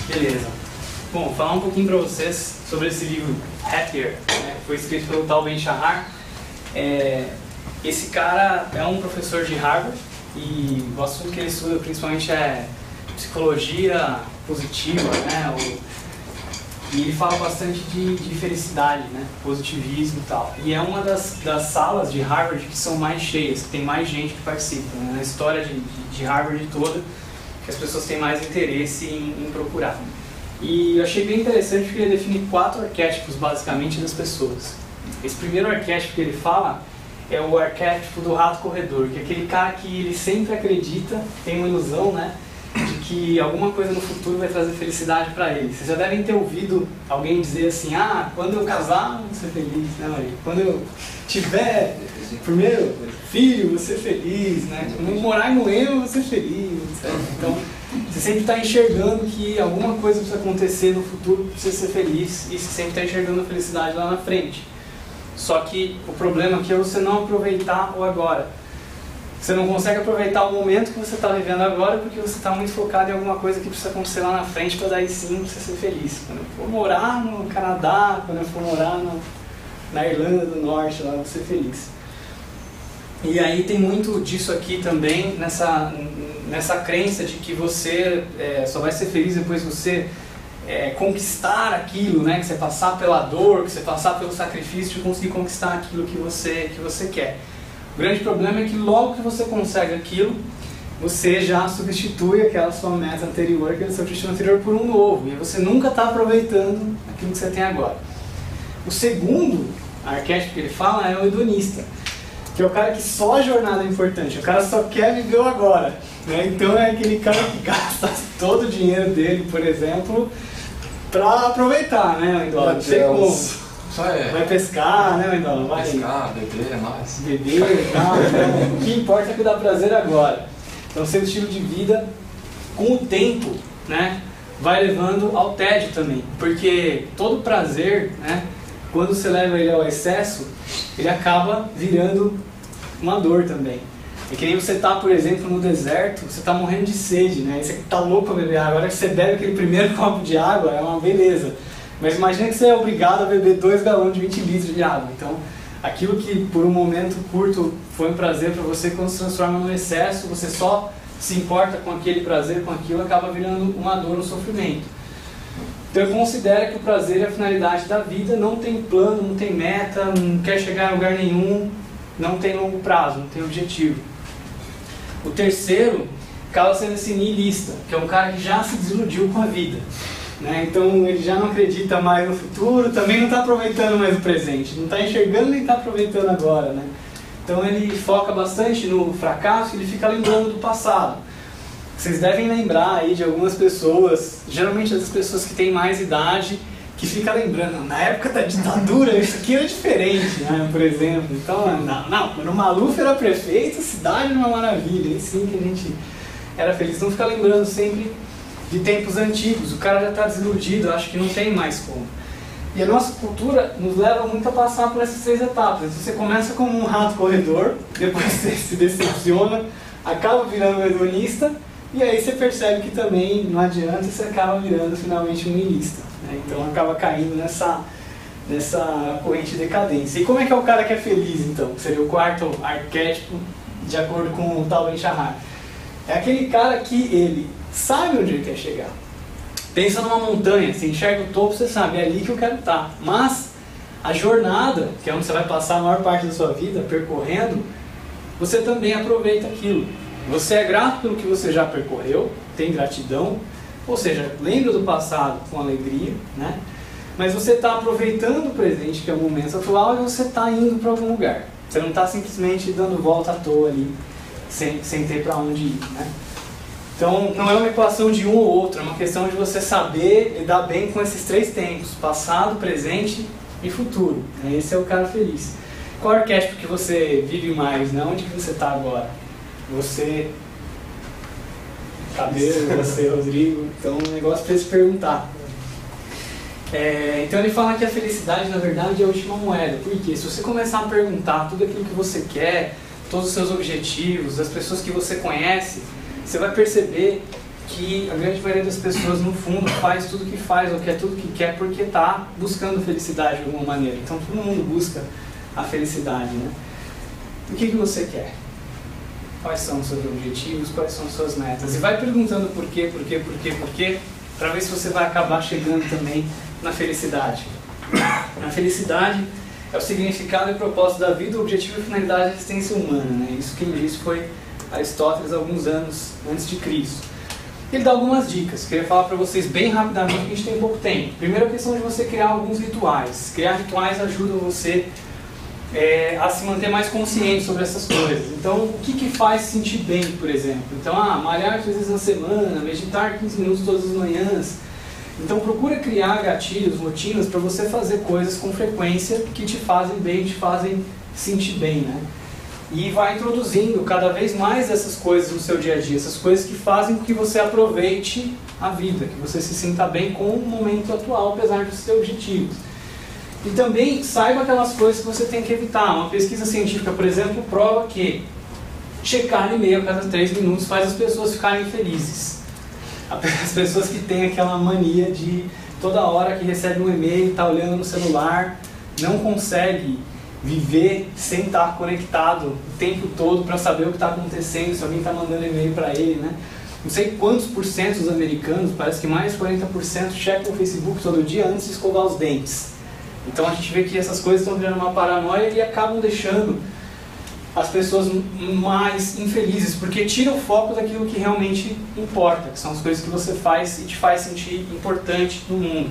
Beleza. Bom, vou falar um pouquinho para vocês sobre esse livro Happier, né? Foi escrito pelo Tal Ben-Shahar. Esse cara é um professor de Harvard e o assunto que ele estuda principalmente é psicologia positiva, né? E ele fala bastante de felicidade, né? Positivismo e tal. E é uma das salas de Harvard que são mais cheias, que tem mais gente que participa, né? Na história de Harvard toda, que as pessoas têm mais interesse em procurar. E eu achei bem interessante porque ele define 4 arquétipos, basicamente, das pessoas. Esse primeiro arquétipo que ele fala é o arquétipo do rato corredor, que é aquele cara que ele sempre acredita, tem uma ilusão, né? De que alguma coisa no futuro vai trazer felicidade para ele. Vocês já devem ter ouvido alguém dizer assim: ah, quando eu casar, vou ser feliz, né, Maria? Quando eu tiver primeiro filho, vou ser feliz, né? Quando eu morar em Moema, vou ser feliz, etc. Então, você sempre está enxergando que alguma coisa precisa acontecer no futuro para você ser feliz, e você sempre está enxergando a felicidade lá na frente. Só que o problema aqui é você não aproveitar o agora. Você não consegue aproveitar o momento que você está vivendo agora porque você está muito focado em alguma coisa que precisa acontecer lá na frente para daí sim você ser feliz. Quando eu for morar no Canadá, quando eu for morar na Irlanda do Norte, lá eu vou ser feliz. E aí tem muito disso aqui também, nessa crença de que você só vai ser feliz depois que você conquistar aquilo, né? Que você passar pela dor, que você passar pelo sacrifício de conseguir conquistar aquilo que você quer. O grande problema é que logo que você consegue aquilo, você já substitui aquela sua meta anterior, aquele seu objetivo anterior por um novo. E você nunca está aproveitando aquilo que você tem agora. O segundo arquétipo que ele fala é o hedonista, que é o cara que só a jornada é importante, o cara só quer viver o agora, né? Então é aquele cara que gasta todo o dinheiro dele, por exemplo, para aproveitar, né, Lindola? Não sei como. Vai pescar, né, Lindola? Vai pescar, beber, mais. Beber, tal, né? O que importa é que dá prazer agora. Então, seu estilo de vida, com o tempo, né, vai levando ao tédio também, porque todo prazer, né, quando você leva ele ao excesso, ele acaba virando uma dor também. É que nem você tá, por exemplo, no deserto, você tá morrendo de sede, né? E você tá louco para beber água. Agora que você bebe aquele primeiro copo de água, é uma beleza. Mas imagina que você é obrigado a beber 2 galões de 20 litros de água. Então, aquilo que por um momento curto foi um prazer para você, quando se transforma num excesso, você só se importa com aquele prazer, com aquilo, acaba virando uma dor, um sofrimento. Então, eu considero que o prazer é a finalidade da vida, não tem plano, não tem meta, não quer chegar a lugar nenhum, não tem longo prazo, não tem objetivo. O terceiro acaba sendo esse niilista, que é um cara que já se desiludiu com a vida, né? Então ele já não acredita mais no futuro, também não está aproveitando mais o presente, não está enxergando nem está aproveitando agora, né? Então ele foca bastante no fracasso e ele fica lembrando do passado. Vocês devem lembrar aí de algumas pessoas, geralmente das pessoas que têm mais idade, que fica lembrando, na época da ditadura isso aqui era diferente, né, por exemplo. Então, quando o Maluf era prefeito, a cidade era uma maravilha, e sim que a gente era feliz. Então fica lembrando sempre de tempos antigos, o cara já está desiludido, acho que não tem mais como. E a nossa cultura nos leva muito a passar por essas 3 etapas. Então, você começa como um rato corredor, depois você se decepciona, acaba virando um hedonista, e aí você percebe que também não adianta, você acaba virando finalmente um niilista, né? Então acaba caindo nessa corrente de decadência. E como é que é o cara que é feliz, então? Seria o 4º arquétipo, de acordo com o Tal Ben-Shahar. É aquele cara que ele sabe onde ele quer chegar. Pensa numa montanha, você enxerga o topo, você sabe, é ali que eu quero estar. Mas a jornada, que é onde você vai passar a maior parte da sua vida percorrendo, você também aproveita aquilo. Você é grato pelo que você já percorreu, tem gratidão, ou seja, lembra do passado com alegria, né? Mas você está aproveitando o presente, que é o momento atual, e você está indo para algum lugar. Você não está simplesmente dando volta à toa ali, sem ter para onde ir, né? Então, não é uma equação de um ou outro, é uma questão de você saber lidar bem com esses 3 tempos, passado, presente e futuro. Esse é o cara feliz. Qual arquétipo que você vive mais, né? Onde que você está agora? Você, Cabelo, você, Rodrigo. Então, um negócio para se perguntar. Então ele fala que a felicidade, na verdade, é a última moeda. Por quê? Se você começar a perguntar tudo aquilo que você quer, todos os seus objetivos, as pessoas que você conhece, você vai perceber que a grande maioria das pessoas, no fundo, faz tudo que faz, ou quer tudo que quer, porque está buscando felicidade de alguma maneira. Então, todo mundo busca a felicidade, né? O que você quer? Quais são os seus objetivos? Quais são as suas metas? E vai perguntando por quê, para ver se você vai acabar chegando também na felicidade. A felicidade é o significado e propósito da vida, o objetivo e finalidade da existência humana, né? Isso quem disse foi Aristóteles alguns anos antes de Cristo. Ele dá algumas dicas, queria falar para vocês bem rapidamente, porque a gente tem pouco tempo. Primeiro, a questão de você criar alguns rituais. Criar rituais ajuda você a se manter mais consciente sobre essas coisas. Então, o que faz se sentir bem, por exemplo? Então, malhar 3 vezes na semana, meditar 15 minutos todas as manhãs. Então, procura criar gatilhos, rotinas, para você fazer coisas com frequência que te fazem bem, te fazem sentir bem, né? E vai introduzindo cada vez mais essas coisas no seu dia a dia, essas coisas que fazem com que você aproveite a vida, que você se sinta bem com o momento atual, apesar dos seus objetivos. E também saiba aquelas coisas que você tem que evitar. Uma pesquisa científica, por exemplo, prova que checar e-mail a cada 3 minutos faz as pessoas ficarem felizes. As pessoas que têm aquela mania de toda hora que recebe um e-mail, está olhando no celular, não consegue viver sem estar conectado o tempo todo para saber o que está acontecendo, se alguém está mandando e-mail para ele, né? Não sei quantos por cento dos americanos, parece que mais de 40% checam o Facebook todo dia antes de escovar os dentes. Então a gente vê que essas coisas estão virando uma paranoia e acabam deixando as pessoas mais infelizes, porque tira o foco daquilo que realmente importa, que são as coisas que você faz e te faz sentir importante no mundo.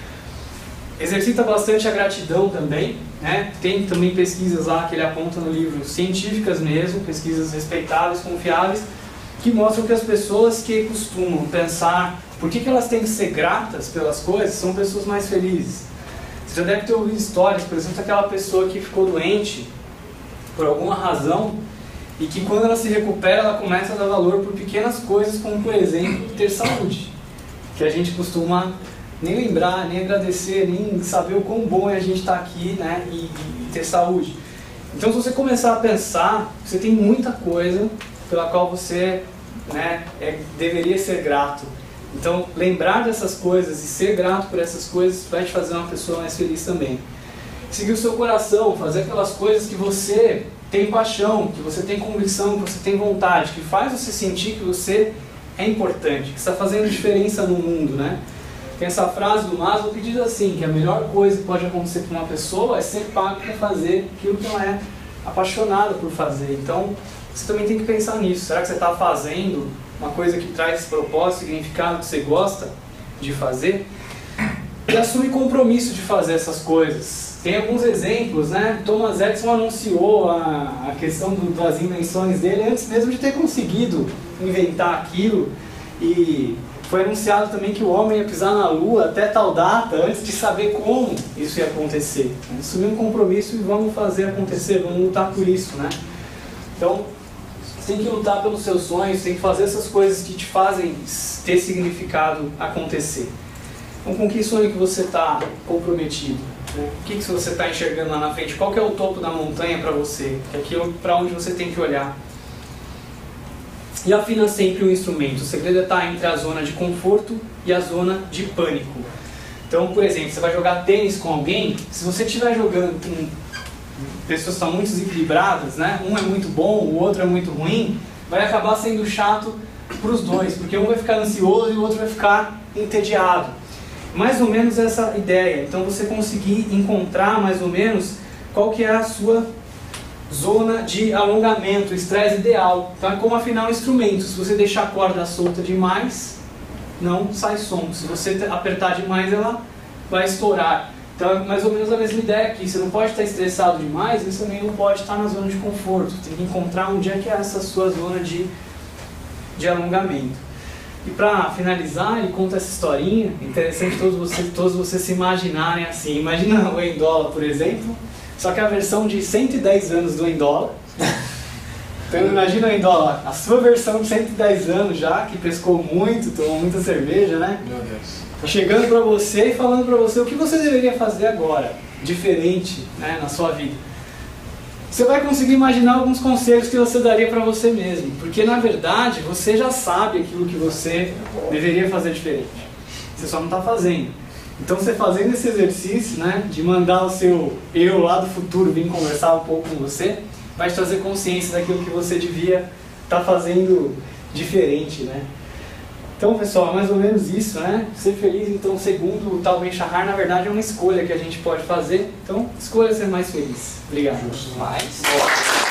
Exercita bastante a gratidão também, né? Tem também pesquisas lá que ele aponta no livro, científicas mesmo, pesquisas respeitáveis, confiáveis, que mostram que as pessoas que costumam pensar por que elas têm que ser gratas pelas coisas são pessoas mais felizes. Você já deve ter ouvido histórias, por exemplo, daquela pessoa que ficou doente por alguma razão e que quando ela se recupera ela começa a dar valor por pequenas coisas, como por exemplo ter saúde, que a gente costuma nem lembrar, nem agradecer, nem saber o quão bom é a gente estar aqui, né, e ter saúde. Então, se você começar a pensar, você tem muita coisa pela qual você, né, deveria ser grato. Então, lembrar dessas coisas e ser grato por essas coisas vai te fazer uma pessoa mais feliz também. Seguir o seu coração, fazer aquelas coisas que você tem paixão, que você tem convicção, que você tem vontade, que faz você sentir que você é importante, que está fazendo diferença no mundo, né? Tem essa frase do Maslow que diz assim, que a melhor coisa que pode acontecer para uma pessoa é ser pago para fazer aquilo que ela é apaixonada por fazer. Então, você também tem que pensar nisso. Será que você está fazendo uma coisa que traz esse propósito, significado que você gosta de fazer? E assume compromisso de fazer essas coisas. Tem alguns exemplos, né? Thomas Edison anunciou a questão das invenções dele antes mesmo de ter conseguido inventar aquilo, e foi anunciado também que o homem ia pisar na Lua até tal data, antes de saber como isso ia acontecer. Assumir um compromisso e vamos fazer acontecer, vamos lutar por isso, né? Então, você tem que lutar pelos seus sonhos, tem que fazer essas coisas que te fazem ter significado acontecer. Então, com que sonho que você está comprometido? Né? O que você está enxergando lá na frente? Qual que é o topo da montanha para você? Que é aquilo para onde você tem que olhar. E afina sempre o instrumento. O segredo é estar entre a zona de conforto e a zona de pânico. Então, por exemplo, você vai jogar tênis com alguém, se você estiver jogando com pessoas que estão muito desequilibradas, né? Um é muito bom, o outro é muito ruim, vai acabar sendo chato para os dois, porque um vai ficar ansioso e o outro vai ficar entediado. Mais ou menos essa ideia. Então, você conseguir encontrar mais ou menos qual que é a sua zona de alongamento, estresse ideal. Então é como afinar um instrumento. Se você deixar a corda solta demais, não sai som. Se você apertar demais, ela vai estourar. Então é mais ou menos a mesma ideia aqui. Você não pode estar estressado demais, mas também não pode estar na zona de conforto. Tem que encontrar onde é que é essa sua zona de alongamento. E para finalizar, ele conta essa historinha. Interessante todos vocês se imaginarem assim. Imagina o Endola, por exemplo, só que a versão de 110 anos do Endola. Então imagina o Endola, a sua versão de 110 anos já, que pescou muito, tomou muita cerveja, né? Meu Deus. Chegando para você e falando para você o que você deveria fazer agora, diferente, né, na sua vida. você vai conseguir imaginar alguns conselhos que você daria para você mesmo, porque na verdade você já sabe aquilo que você deveria fazer diferente, você só não está fazendo. Então você fazendo esse exercício, né, de mandar o seu eu lá do futuro vir conversar um pouco com você, vai te trazer consciência daquilo que você devia estar fazendo diferente, né? Então, pessoal, mais ou menos isso, né? Ser feliz, então, segundo o Tal Ben-Shahar, na verdade é uma escolha que a gente pode fazer. Então, escolha ser mais feliz. Obrigado. Mais.